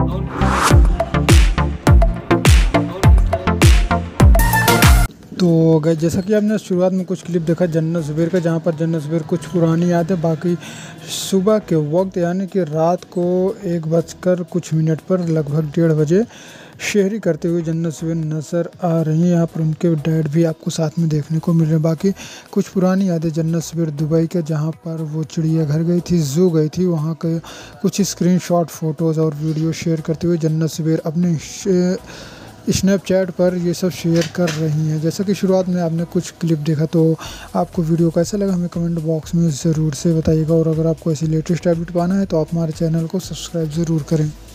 तो गाइस जैसा कि आपने शुरुआत में कुछ क्लिप देखा जन्नत ज़ुबैर का, जहाँ पर जन्नत ज़ुबैर कुछ पुरानी यादें बाकी सुबह के वक्त यानी कि रात को 1:00 पर लगभग 1:30 बजे शेहरी करते हुए जन्नत ज़ुबैर नज़र आ रही हैं। यहाँ पर उनके डैड भी आपको साथ में देखने को मिल रहे हैं। बाकी कुछ पुरानी यादें जन्नत ज़ुबैर दुबई के, जहाँ पर वो चिड़ियाघर गई थी, ज़ू गई थी, वहाँ के कुछ स्क्रीनशॉट फ़ोटोज़ और वीडियो शेयर करते हुए जन्नत ज़ुबैर अपने स्नैपचैट पर ये सब शेयर कर रही हैं। जैसा कि शुरुआत में आपने कुछ क्लिप देखा, तो आपको वीडियो कैसा लगा हमें कमेंट बॉक्स में ज़रूर से बताइएगा। और अगर आपको ऐसी लेटेस्ट अपडेट पाना है तो आप हमारे चैनल को सब्सक्राइब ज़रूर करें।